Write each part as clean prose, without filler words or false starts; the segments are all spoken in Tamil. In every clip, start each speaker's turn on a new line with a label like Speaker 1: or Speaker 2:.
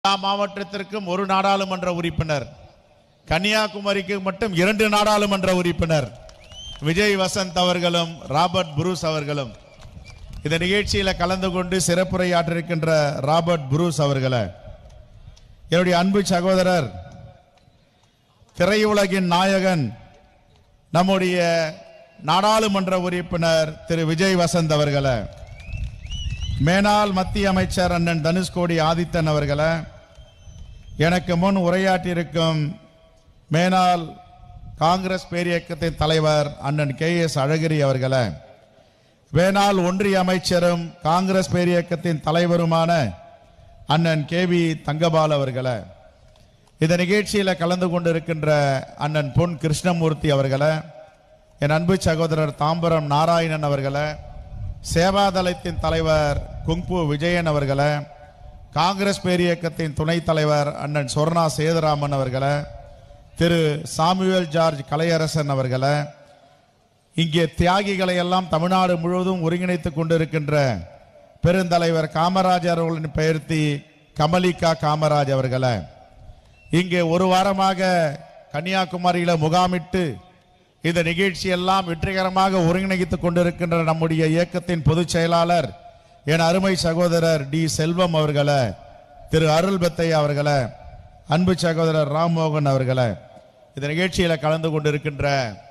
Speaker 1: மாவட்டத்திற்கும் ஒரு நாடாளுமன்ற உறுப்பினர், கன்னியாகுமரிக்கு மட்டும் 2 நாடாளுமன்ற உறுப்பினர் விஜய் வசந்த் அவர்களும் ராபர்ட் புரூஸ் அவர்களும் இந்த நிகழ்ச்சியில் கலந்து கொண்டு சிறப்புரையாற்றிருக்கின்ற ராபர்ட் புரூஸ் அவர்களை என்னுடைய அன்பு சகோதரர், திரையுலகின் நாயகன், நம்முடைய நாடாளுமன்ற உறுப்பினர் திரு விஜய் வசந்த் அவர்களை, மேனாள் மத்திய அமைச்சர் அண்ணன் தனுஷ்கோடி ஆதித்தன் அவர்களை, எனக்கு முன் உரையாற்றியிருக்கும் மேனாள் காங்கிரஸ் பேரியக்கத்தின் தலைவர் அண்ணன் KS அழகிரி அவர்களை, மேனாள் ஒன்றிய அமைச்சரும் காங்கிரஸ் பேரியக்கத்தின் தலைவருமான அண்ணன் KV தங்கபால் அவர்களை, இந்த நிகழ்ச்சியில் கலந்து கொண்டிருக்கின்ற அண்ணன் பொன் கிருஷ்ணமூர்த்தி அவர்களை, என் அன்பு சகோதரர் தாம்பரம் நாராயணன் அவர்களை, சேவாதளத்தின் தலைவர் குங்பு விஜயன் அவர்களை, காங்கிரஸ் பேரியக்கத்தின் துணைத் தலைவர் அண்ணன் சொர்ணா சேதுராமன் அவர்களை, திரு சாமுவேல் ஜார்ஜ் கலையரசன் அவர்களை, இங்கே தியாகிகளை எல்லாம் தமிழ்நாடு முழுவதும் ஒருங்கிணைத்துக் கொண்டிருக்கின்ற பெருந்தலைவர் காமராஜர் அவர்களின் பெயர்த்தி கமலிகா காமராஜ் அவர்களை, இங்கே ஒரு வாரமாக கன்னியாகுமரியில் முகாமிட்டு இந்த நிகழ்ச்சியெல்லாம் வெற்றிகரமாக ஒருங்கிணைத்துக் கொண்டிருக்கின்ற நம்முடைய இயக்கத்தின் பொதுச் செயலாளர் என் அருமை சகோதரர் டி செல்வம் அவர்களை, திரு அருள் பெத்தையா அவர்களை, அன்பு சகோதரர் ராம்மோகன் அவர்களை, இந்த நிகழ்ச்சியில் கலந்து கொண்டிருக்கின்ற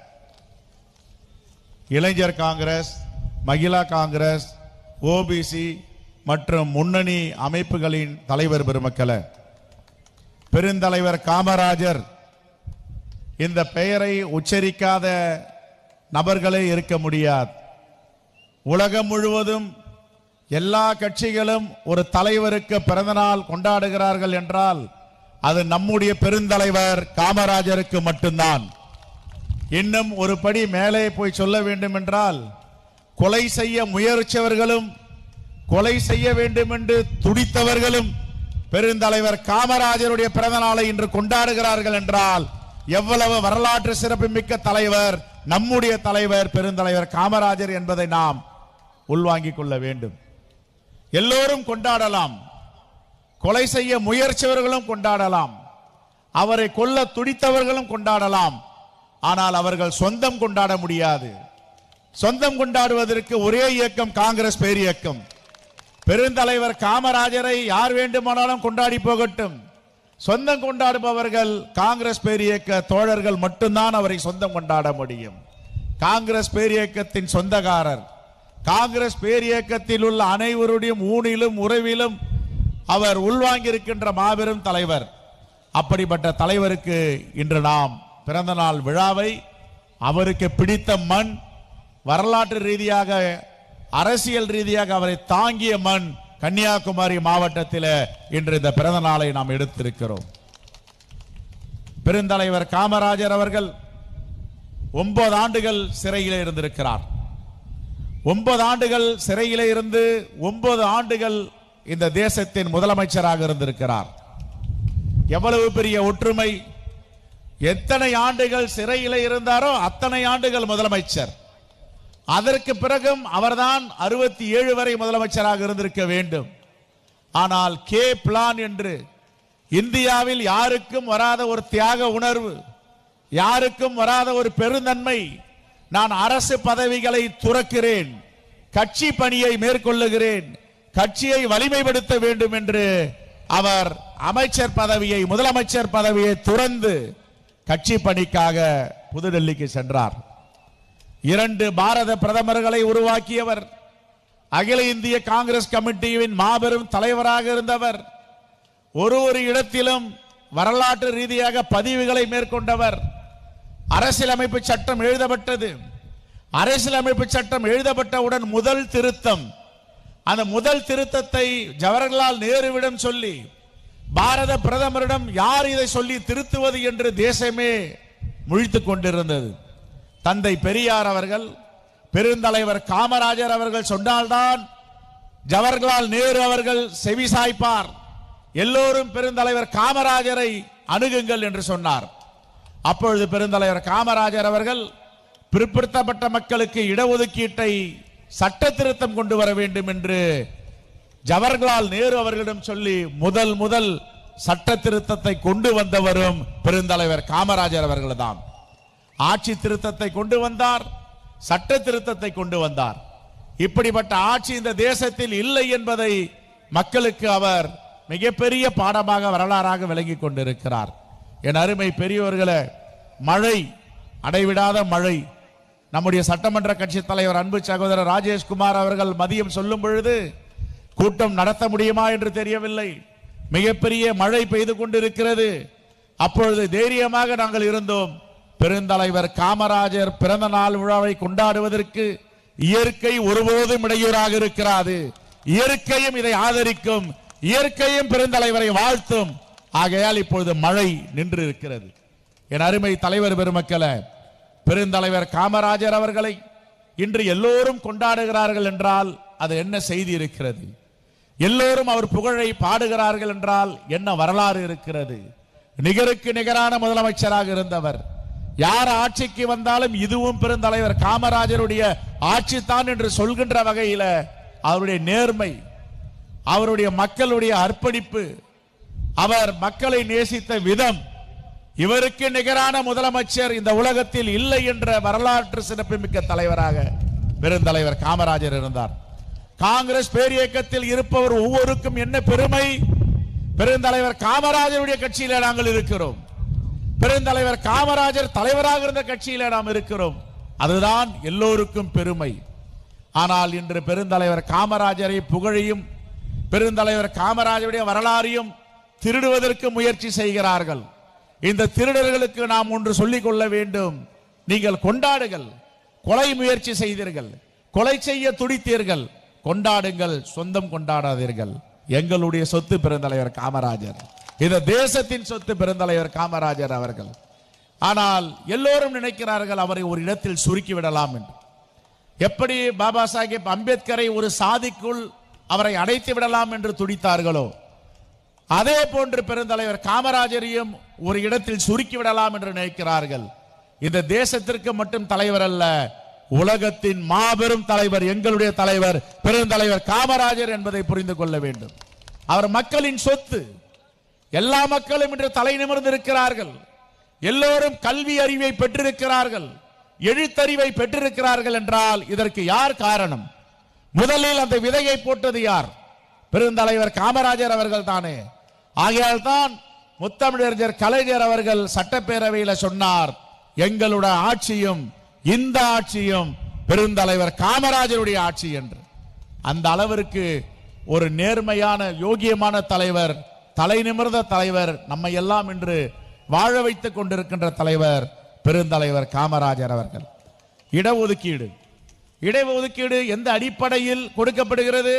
Speaker 1: இளைஞர் காங்கிரஸ், மகிழா காங்கிரஸ், OBC மற்றும் முன்னணி அமைப்புகளின் தலைவர் பெருமக்களை, பெருந்தலைவர் காமராஜர் இந்த பெயரை உச்சரிக்காத நபர்களே இருக்க முடியாது. உலகம் முழுவதும் எல்லா கட்சிகளும் ஒரு தலைவருக்கு பிறந்தநாள் கொண்டாடுகிறார்கள் என்றால் அது நம்முடைய பெருந்தலைவர் காமராஜருக்கு மட்டும்தான். இன்னும் ஒரு படி மேலே போய் சொல்ல வேண்டும் என்றால், கொலை செய்ய முயற்சியவர்களும் கொலை செய்ய வேண்டும் என்று துடித்தவர்களும் பெருந்தலைவர் காமராஜருடைய பிறந்த நாளை இன்று கொண்டாடுகிறார்கள் என்றால் எவ்வளவு வரலாற்று சிறப்புமிக்க தலைவர் நம்முடைய தலைவர் பெருந்தலைவர் காமராஜர் என்பதை நாம் உள்வாங்கிக் கொள்ள வேண்டும். எல்லோரும் கொண்டாடலாம், கொலை செய்ய முயற்சியவர்களும் கொண்டாடலாம், அவரை கொல்ல துடித்தவர்களும் கொண்டாடலாம். ஆனால் அவர்கள் சொந்தம் கொண்டாட முடியாது. சொந்தம் கொண்டாடுவதற்கு ஒரே இயக்கம் காங்கிரஸ் பேரியக்கம். பெருந்தலைவர் காமராஜரை யார் வேண்டுமானாலும் கொண்டாடி போகட்டும், சொந்தம் கொண்டாடுபவர்கள் காங்கிரஸ் பேரியக்க தோழர்கள் மட்டும்தான் அவரை சொந்தம் கொண்டாட முடியும். காங்கிரஸ் பேரியக்கத்தின் சொந்தக்காரர், காங்கிரஸ் பேரியக்கத்தில் உள்ள அனைவருடைய ஊனிலும் உறவிலும் அவர் உள்வாங்கியிருக்கின்ற மாபெரும் தலைவர். அப்படிப்பட்ட தலைவருக்கு இன்று நாம் பிறந்த நாள் விழாவை, அவருக்கு பிடித்த மண், வரலாற்று ரீதியாக அரசியல் ரீதியாக அவரை தாங்கிய மண் கன்னியாகுமரி மாவட்டத்தில் இன்று இந்த பிறந்த நாளை நாம் எடுத்திருக்கிறோம். பெருந்தலைவர் காமராஜர் அவர்கள் 9 ஆண்டுகள் சிறையில் இருந்திருக்கிறார். 9 ஆண்டுகள் சிறையில் இருந்து 9 ஆண்டுகள் இந்த தேசத்தின் முதலமைச்சராக இருந்திருக்கிறார். எவ்வளவு பெரிய ஒற்றுமை! எத்தனை ஆண்டுகள் சிறையில் இருந்தாரோ அத்தனை ஆண்டுகள் முதலமைச்சர். அதற்கு பிறகும் அவர்தான் 67 வரை முதலமைச்சராக இருந்திருக்க வேண்டும். ஆனால் கே பிளான் என்று இந்தியாவில் யாருக்கும் வராத ஒரு தியாக உணர்வு, யாருக்கும் வராத ஒரு பெருந்தன்மை, நான் அரசு பதவிகளை துறக்கிறேன், கட்சி பணியை மேற்கொள்ளுகிறேன், கட்சியை வலிமைப்படுத்த வேண்டும் என்று அவர் அமைச்சர் பதவியை, முதலமைச்சர் பதவியை துறந்து கட்சி பணிக்காக புதுடெல்லிக்கு சென்றார். 2 பாரத பிரதமர்களை உருவாக்கியவர், அகில இந்திய காங்கிரஸ் கமிட்டியின் மாபெரும் தலைவராக இருந்தவர், ஒரு இடத்திலும் வரலாற்று ரீதியாக பதிவுகளை மேற்கொண்டவர். அரசியலமைப்பு சட்டம் எழுதப்பட்டது. அரசியலமைப்பு சட்டம் எழுதப்பட்டவுடன் முதல் திருத்தம், அந்த முதல் திருத்தத்தை ஜவஹர்லால் நேருவிடம் சொல்லி பாரத பிரதமரிடம் யார் இதை சொல்லி திருத்துவது என்று தேசமே முழித்துக் கொண்டிருந்தது. தந்தை பெரியார் அவர்கள், பெருந்தலைவர் காமராஜர் அவர்கள் சொன்னால்தான் ஜவஹர்லால் நேரு அவர்கள் செவிசாய்ப்பார். எல்லோரும் பெருந்தலைவர் காமராஜரை அணுகுங்கள் என்று சொன்னார். அப்பொழுது பெருந்தலைவர் காமராஜர் அவர்கள் பிற்படுத்தப்பட்ட மக்களுக்கு இடஒதுக்கீட்டை சட்ட திருத்தம் கொண்டு வர வேண்டும் என்று ஜவஹர்லால் நேரு அவர்களிடம் சொல்லி முதல் சட்ட திருத்தத்தை கொண்டு வந்தவரும் பெருந்தலைவர் காமராஜர் அவர்கள்தான். ஆட்சி திருத்தத்தை கொண்டு வந்தார், சட்ட திருத்தத்தை கொண்டு வந்தார். இப்படிப்பட்ட ஆட்சி இந்த தேசத்தில் இல்லை என்பதை மக்களுக்கு அவர் மிகப்பெரிய பாடமாக வரலாறாக விளங்கி கொண்டிருக்கிறார். என் அருமை பெரியோர்களே, மழை, அடைவிடாத மழை. நம்முடைய சட்டமன்ற கட்சி தலைவர் அன்பு சகோதரர் ராஜேஷ்குமார் அவர்கள் மதியம் சொல்லும் பொழுது கூட்டம் நடத்த முடியுமா என்று தெரியவில்லை. மிகப்பெரிய மழை பெய்து கொண்டிருக்கிறது. அப்பொழுது தைரியமாக நாங்கள் இருந்தோம். பெருந்தலைவர் காமராஜர் பிறந்த நாள் விழாவை கொண்டாடுவதற்கு இயற்கை ஒருபோதும் இடையூறாக இருக்கிறது. இயற்கையும் இதை ஆதரிக்கும், இயற்கையும் பெருந்தலைவரை வாழ்த்தும். ஆகையால் இப்பொழுது மழை நின்று இருக்கிறது. என் அருமை தலைவர் பெருமக்களே, பெருந்தலைவர் காமராஜர் அவர்களை இன்று எல்லோரும் கொண்டாடுகிறார்கள் என்றால் அது என்ன செய்தி இருக்கிறது? எல்லோரும் அவர் புகழை பாடுகிறார்கள் என்றால் என்ன வரலாறு இருக்கிறது? நிகருக்கு நிகரான முதலமைச்சராக இருந்தவர். யார் ஆட்சிக்கு வந்தாலும் இதுவும் பெருந்தலைவர் காமராஜருடைய ஆட்சி தான் என்று சொல்கின்ற வகையில் அவருடைய நேர்மை, அவருடைய மக்களுடைய அர்ப்பணிப்பு, அவர் மக்களை நேசித்த விதம், இவருக்கு நிகரான முதலமைச்சர் இந்த உலகத்தில் இல்லை என்ற வரலாற்று சிறப்புமிக்க தலைவராக பெருந்தலைவர் காமராஜர் இருந்தார். காங்கிரஸ் பேரியக்கத்தில் இருப்பவர் ஒவ்வொருக்கும் என்ன பெருமை? பெருந்தலைவர் காமராஜருடைய கட்சியிலே நாங்கள் இருக்கிறோம். பெருந்தலைவர் காமராஜர் தலைவராக இருந்த கட்சியிலே நாம் இருக்கிறோம். அதுதான் எல்லோருக்கும் பெருமை. ஆனால் இன்று பெருந்தலைவர் காமராஜரை புகழையும் பெருந்தலைவர் காமராஜருடைய வரலாறையும் திருடுவதற்கு முயற்சி செய்கிறார்கள். இந்த திருடர்களுக்கு நாம் ஒன்று சொல்லிக் கொள்ள வேண்டும். நீங்கள் கொண்டாடுங்கள். கொலை முயற்சி செய்தீர்கள், கொலை செய்ய துடித்தீர்கள், கொண்டாடுங்கள், சொந்தம் கொண்டாடாதீர்கள். எங்களுடைய சொத்து பெருந்தலைவர் காமராஜர், இந்த தேசத்தின் சொத்து பெருந்தலைவர் காமராஜர் அவர்கள். ஆனால் எல்லோரும் நினைக்கிறார்கள் அவரை ஒரு இடத்தில் சுருக்கி விடலாம் என்று. எப்படி பாபா சாஹேப் அம்பேத்கரை ஒரு சாதிக்குள் அவரை அடைத்து விடலாம் என்று துடித்தார்களோ, அதே போன்று பெருந்தலைவர் காமராஜரையும் ஒரு இடத்தில் சுருக்கி விடலாம் என்று நினைக்கிறார்கள். இந்த தேசத்திற்கு மட்டும் தலைவர் அல்ல, உலகத்தின் மாபெரும் தலைவர் எங்களுடைய தலைவர் பெருந்தலைவர் காமராஜர் என்பதை புரிந்து கொள்ள வேண்டும். அவர் மக்களின் சொத்து. எல்லா மக்களும் இன்று தலை நிமிர்ந்திருக்கிறார்கள். எல்லோரும் கல்வி அறிவை பெற்றிருக்கிறார்கள், எழுத்தறிவை பெற்றிருக்கிறார்கள் என்றால் இதற்கு யார் காரணம்? முதலில் அந்த விதையை போட்டது யார்? பெருந்தலைவர் காமராஜர் அவர்கள் தானே. ஆகையால் தான் முத்தமிழறிஞர் கலைஞர் அவர்கள் சட்டப்பேரவையில் சொன்னார், எங்களுடைய ஆட்சியும் இந்த ஆட்சியும் பெருந்தலைவர் காமராஜருடைய ஆட்சி என்று. அந்த அளவிற்கு ஒரு நேர்மையான யோகியமான தலைவர், தலை நிமிர்ந்த தலைவர், நம்மை எல்லாம் இன்று வாழ வைத்துக் கொண்டிருக்கின்ற தலைவர் பெருந்தலைவர் காமராஜர் அவர்கள். இடஒதுக்கீடு, இடஒதுக்கீடு எந்த அடிப்படையில் கொடுக்கப்படுகிறது?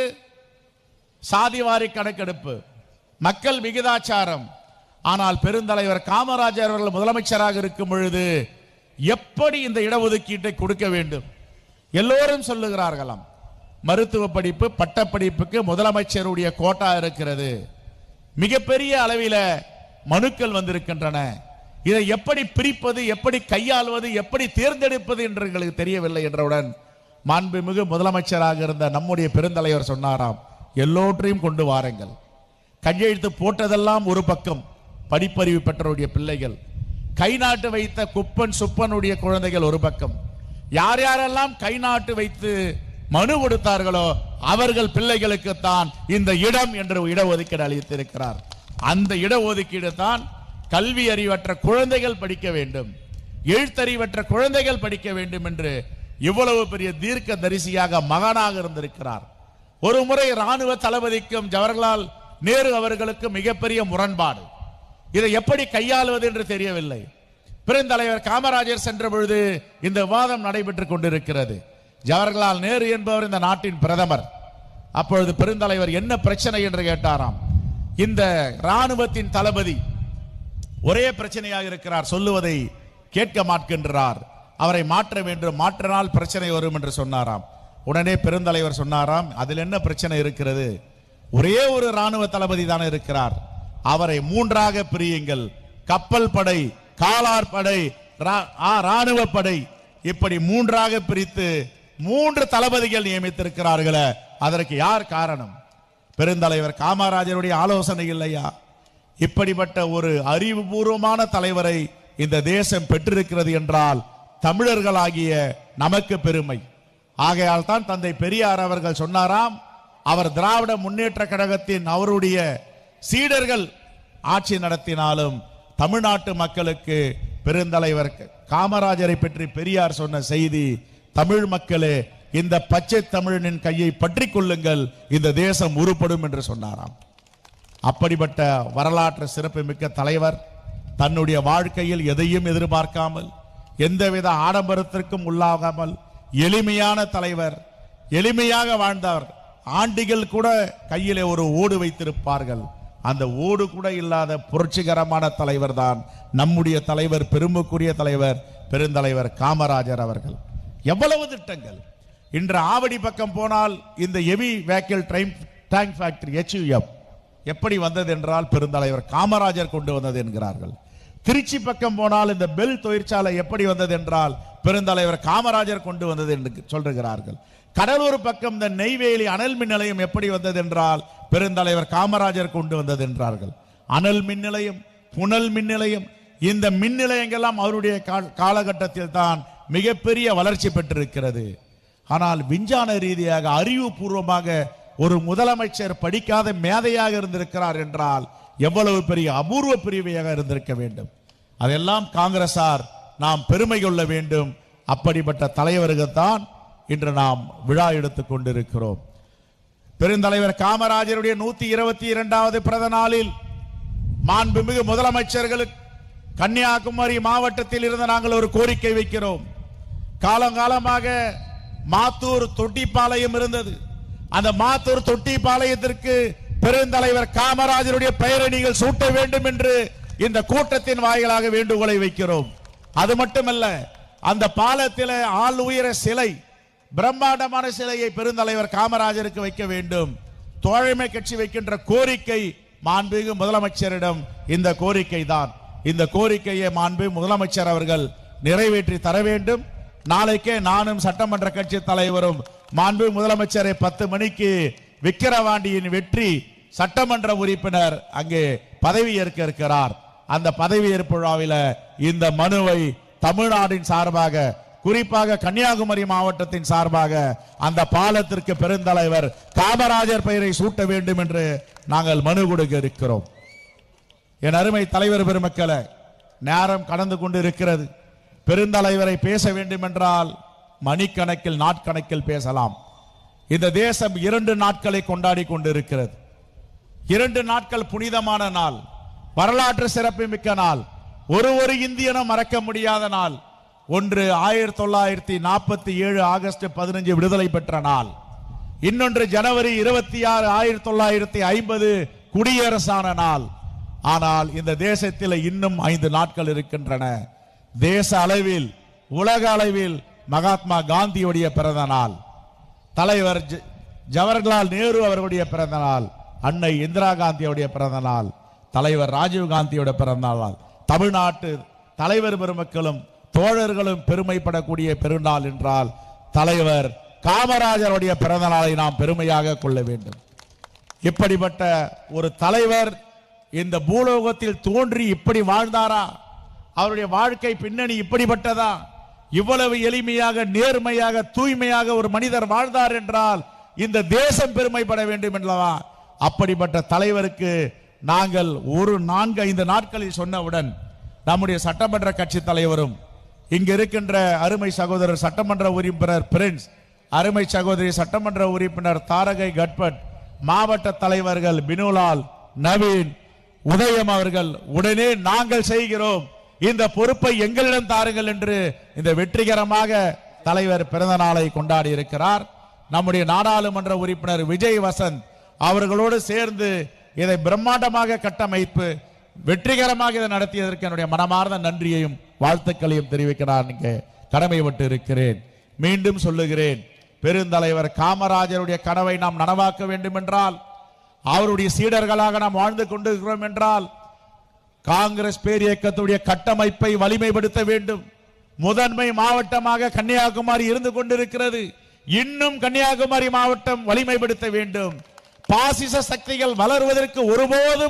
Speaker 1: சாதிவாரி கணக்கெடுப்பு, மக்கள் விகிதாச்சாரம். ஆனால் பெருந்தலைவர் காமராஜர் அவர்கள் முதலமைச்சராக இருக்கும் பொழுது எப்படி இந்த இடஒதுக்கீட்டை கொடுக்க வேண்டும்? எல்லோரும் சொல்லுகிறார்களாம், மருத்துவ படிப்பு பட்டப்படிப்புக்கு முதலமைச்சருடைய கோட்டா இருக்கிறது. மிகப்பெரிய அளவில் மனுக்கள் வந்திருக்கின்றன. இதை எப்படி பிரிப்பது, எப்படி கையாள்வது, எப்படி தேர்ந்தெடுப்பது என்று எங்களுக்கு தெரியவில்லை என்றவுடன் மாண்புமிகு முதலமைச்சராக இருந்த நம்முடைய பெருந்தலைவர் சொன்னாராம், எல்லோற்றையும் கொண்டு வாருங்கள். கையெழுத்து போட்டதெல்லாம் ஒரு பக்கம், படிப்பறிவு பெற்றவருடைய பிள்ளைகள், கை நாட்டு வைத்த குப்பன் சுப்பனுடைய குழந்தைகள் ஒரு பக்கம், யார் யாரெல்லாம் கை நாட்டு வைத்து மனு கொடுத்தார்களோ அவர்கள் பிள்ளைகளுக்குத்தான் இந்த இடம் என்று இடஒதுக்கீடு அளித்திருக்கிறார். அந்த இடஒதுக்கீடு தான் கல்வி அறிவற்ற குழந்தைகள் படிக்க வேண்டும், எழுத்தறிவற்ற குழந்தைகள் படிக்க வேண்டும் என்று இவ்வளவு பெரிய தீர்க்க தரிசியாக மகனாக இருந்திருக்கிறார். ஒரு முறை ராணுவ தளபதிக்கும் ஜவஹர்லால் நேரு அவர்களுக்கு மிகப்பெரிய முரண்பாடு. இதை எப்படி கையாளுவது என்று தெரியவில்லை. பெருந்தலைவர் காமராஜர் சென்ற பொழுது இந்த விவாதம் நடைபெற்றுக் கொண்டிருக்கிறது. ஜவஹர்லால் நேரு என்பவர் இந்த நாட்டின் பிரதமர். அப்பொழுது பெருந்தலைவர் என்ன பிரச்சனை என்று கேட்டாராம். இந்த ராணுவத்தின் தளபதி ஒரே பிரச்சனையாக இருக்கிறார், சொல்லுவதை கேட்க மாட்கின்றார், அவரை மாற்ற வேண்டும், மாற்றினால் பிரச்சனை வரும் என்று சொன்னாராம். உடனே பெருந்தலைவர் சொன்னாராம், அதில் என்ன பிரச்சனை இருக்கிறது? ஒரே ஒரு ராணுவ தளபதி தானே இருக்கிறார், அவரை மூன்றாக பிரியுங்கள். கப்பல் படை, காலார் படை, ராணுவ படை, இப்படி மூன்றாக பிரித்து 3 தளபதிகள் நியமித்திருக்கிறார்களே, அதற்கு யார் காரணம்? பெருந்தலைவர் காமராஜருடைய ஆலோசனை இல்லையா? இப்படிப்பட்ட ஒரு அறிவுபூர்வமான தலைவரை இந்த தேசம் பெற்றிருக்கிறது என்றால் தமிழர்களாகிய நமக்கு பெருமை. ஆகையால் தான் தந்தை பெரியார் அவர்கள் சொன்னாராம், அவர் திராவிட முன்னேற்ற கழகத்தின் அவருடைய சீடர்கள் ஆட்சி நடத்தினாலும் தமிழ்நாட்டு மக்களுக்கு பெருந்தலைவர் காமராஜரை பற்றி பெரியார் சொன்ன செய்தி, தமிழ் மக்களே இந்த பச்சை தமிழனின் கையை பற்றி கொள்ளுங்கள், இந்த தேசம் உருப்படும் என்று சொன்னாராம். அப்படிப்பட்ட வரலாற்று சிறப்புமிக்க தலைவர், தன்னுடைய வாழ்க்கையில் எதையும் எதிர்பார்க்காமல் எந்தவித ஆடம்பரத்திற்கும் உள்ளாகாமல் எளிமையான தலைவர், எளிமையாக வாழ்ந்தவர். ஆண்டிகள் கூட கையிலே ஒரு ஓடு வைத்திருப்பார்கள், அந்த ஓடு கூட இல்லாத புரட்சிகரமான தலைவர் தான் நம்முடைய தலைவர், பெருமைக்குரிய தலைவர் பெருந்தலைவர் காமராஜர் அவர்கள். எவ்வளவு திட்டங்கள்! இன்று ஆவடி பக்கம் போனால் இந்த heavy vehicle tank factory HUF எப்படி வந்தது என்றால் பெருந்தலைவர் காமராஜர் கொண்டு வந்தது என்கிறார்கள். திருச்சி பக்கம் போனால் இந்த பெல் தொழிற்சாலை எப்படி வந்தது என்றால் பெருந்தலைவர் காமராஜர் கொண்டு வந்தது என்று சொல்லுகிறார்கள். கடலூர் பக்கம் இந்த நெய்வேலி அனல் மின் நிலையம் எப்படி வந்தது என்றால் பெருந்தலைவர் காமராஜர் கொண்டு வந்தது என்றார்கள். அனல் மின் நிலையம், புனல் மின் நிலையம், இந்த மின் நிலையங்கள்லாம் அவருடைய காலகட்டத்தில் தான் மிகப்பெரிய வளர்ச்சி பெற்றிருக்கிறது. ஆனால் விஞ்ஞான ரீதியாக அறிவுபூர்வமாக ஒரு முதலமைச்சர் படிக்காத மேதையாக இருந்திருக்கிறார் என்றால் எவ்வளவு பெரிய அபூர்வ பிரிவையாக இருந்திருக்க வேண்டும். அதெல்லாம் காங்கிரசார் நாம் பெருமை கொள்ள வேண்டும். அப்படிப்பட்ட தலைவர்கள் தான் இன்று நாம் விழா எடுத்துக் கொண்டிருக்கிறோம். பெருந்தலைவர் காமராஜருடைய 122வது பிறந்த நாளில் மாண்புமிகு முதலமைச்சர்களுக்கு கன்னியாகுமரி மாவட்டத்தில் இருந்து நாங்கள் ஒரு கோரிக்கை வைக்கிறோம். காலங்காலமாக மாத்தூர் தொட்டிப்பாளையம் இருந்தது. அந்த மாத்தூர் தொட்டிப்பாளையத்திற்கு பெருந்தலைவர் காமராஜருடைய பெயரை நீங்கள் சூட்ட வேண்டும் என்று இந்த கூட்டத்தின் வாயிலாக வேண்டுகோளை வைக்கிறோம். அது மட்டுமல்ல, அந்த பாலத்தில் ஆள் உயர சிலை, பிரம்மாண்டமான சிலையை பெருந்தலைவர் காமராஜருக்கு வைக்க வேண்டும். தோழமை கட்சி வைக்கின்ற கோரிக்கை மாண்புமிகு முதலமைச்சரிடம் இந்த கோரிக்கை தான். இந்த கோரிக்கையை மாண்புமிகு முதலமைச்சர் அவர்கள் நிறைவேற்றி தர வேண்டும். நாளைக்கே நானும் சட்டமன்ற கட்சி தலைவரும் மாண்புமிகு முதலமைச்சரை 10 மணிக்கு விக்கிரவாண்டியின் வெற்றி சட்டமன்ற உறுப்பினர் அங்கே பதவி ஏற்க இருக்கிறார். அந்த பதவியேற்பு விழாவில் இந்த மனுவை தமிழ்நாட்டின் சார்பாக, குறிப்பாக கன்னியாகுமரி மாவட்டத்தின் சார்பாக அந்த பாலத்திற்கு பெருந்தலைவர் காமராஜர் பெயரை சூட்ட வேண்டும் என்று நாங்கள் மனு கொடுக்க இருக்கிறோம். என் அருமை தலைவர் பெருமக்களே, நேரம் கடந்து கொண்டு இருக்கிறது. பெருந்தலைவரை பேச வேண்டும் என்றால் மணிக்கணக்கில், நாட்கணக்கில் பேசலாம். இந்த தேசம் 2 நாட்களை கொண்டாடி கொண்டிருக்கிறது. 2 நாட்கள் புனிதமான நாள், வரலாற்று சிறப்புமிக்க நாள், ஒரு இந்தியனும் மறக்க முடியாத நாள். ஒன்று 1947 ஆகஸ்ட் 15 விடுதலை பெற்ற நாள். இன்னொன்று ஜனவரி 26 1950 குடியரசான நாள். ஆனால் இந்த தேசத்தில் இன்னும் 5 நாட்கள் இருக்கின்றன. தேச அளவில், உலக அளவில் மகாத்மா காந்தியுடைய பிறந்த நாள், தலைவர் ஜவஹர்லால் நேரு அவர்களுடைய பிறந்த நாள், அன்னை இந்திரா காந்தியுடைய பிறந்த நாள், தலைவர் ராஜீவ் காந்தியுடைய பிறந்த நாள். தமிழ்நாட்டு தலைவர் பெருமக்களும் தோழர்களும் பெருமைப்படக்கூடிய பெருநாள் என்றால் தலைவர் காமராஜருடைய பிறந்த நாளை நாம் பெருமையாக கொள்ள வேண்டும். இப்படிப்பட்ட ஒரு தலைவர் இந்த பூலோகத்தில் தோன்றி இப்படி வாழ்ந்தாரா? அவருடைய வாழ்க்கை பின்னணி இப்படிப்பட்டதா? இவ்வளவு எளிமையாக, நேர்மையாக, தூய்மையாக ஒரு மனிதர் வாழ்ந்தார் என்றால் இந்த தேசம் பெருமைப்பட வேண்டும் என்றவா? அப்படிப்பட்ட தலைவருக்கு நாங்கள் ஒரு 4-5 நாட்களில் சொன்னவுடன் நம்முடைய சட்டமன்ற கட்சி தலைவரும், இங்க இருக்கின்ற அருமை சகோதரர் சட்டமன்ற உறுப்பினர் பிரின்ஸ், அருமை சகோதரி சட்டமன்ற உறுப்பினர் தாரகை கட்பட், மாவட்ட தலைவர்கள் பினுலால், நவீன், உதயம் அவர்கள் உடனே நாங்கள் செய்கிறோம், இந்த பொறுப்பை எங்களிடம் தாருங்கள் என்று இந்த வெற்றிகரமாக தலைவர் பிறந்த நாளை கொண்டாடி இருக்கிறார். நம்முடைய நாடாளுமன்ற உறுப்பினர் விஜய் வசந்த் அவர்களோடு சேர்ந்து இதை பிரம்மாண்டமாக கட்டமைப்பு வெற்றிகரமாக இதை நடத்தியதற்கு என்னுடைய மனமார்ந்த நன்றியையும் வாழ்த்துக்களையும் தெரிவிக்க நான் இங்கே கடமைப்பட்டு இருக்கிறேன். மீண்டும் சொல்லுகிறேன், பெருந்தலைவர் காமராஜருடைய கனவை நாம் நனவாக்க வேண்டும் என்றால், அவருடைய சீடர்களாக நாம் வாழ்ந்து கொண்டிருக்கிறோம் என்றால், காங்கிரஸ் பேரியக்கத்துடைய கட்டமைப்பை வலிமைப்படுத்த வேண்டும். முதன்மை மாவட்டமாக கன்னியாகுமரி இருந்து கொண்டிருக்கிறது. இன்னும் கன்னியாகுமரி மாவட்டம் வலிமைப்படுத்த வேண்டும். பாசிச சக்திகள் வளருவதற்கு ஒருபோதும்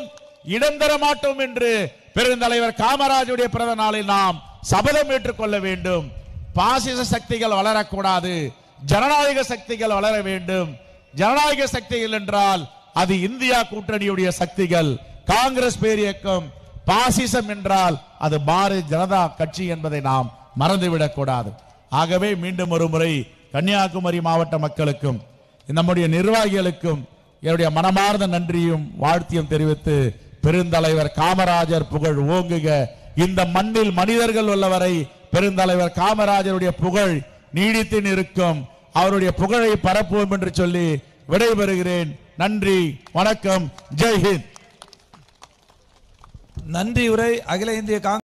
Speaker 1: இடம் தர மாட்டோம் என்று பெருந்தலைவர் காமராஜருடைய பிறந்த நாளில் நாம் சபதம் ஏற்றுக்கொள்ள வேண்டும். பாசிச சக்திகள் வளரக்கூடாது, ஜனநாயக சக்திகள் வளர வேண்டும். ஜனநாயக சக்திகள் என்றால் அது இந்தியா கூட்டணியுடைய சக்திகள், காங்கிரஸ் பேரியக்கம். பாசிசம் என்றால் அது பாரதிய ஜனதா கட்சி என்பதை நாம் மறந்துவிடக் கூடாது. ஆகவே மீண்டும் ஒரு முறை கன்னியாகுமரி மாவட்ட மக்களுக்கும் நம்முடைய நிர்வாகிகளுக்கும் என்னுடைய மனமார்ந்த நன்றியும் வாழ்த்தியும் தெரிவித்து, பெருந்தலைவர் காமராஜர் புகழ் ஓங்குக. இந்த மண்ணில் மனிதர்கள் உள்ளவரை பெருந்தலைவர் காமராஜருடைய புகழ் நீடித்து நிற்கும். அவருடைய புகழை பரப்புவோம் என்று சொல்லி விடைபெறுகிறேன். நன்றி, வணக்கம், ஜெய்ஹிந்த்.
Speaker 2: நன்றி உரை அகில இந்திய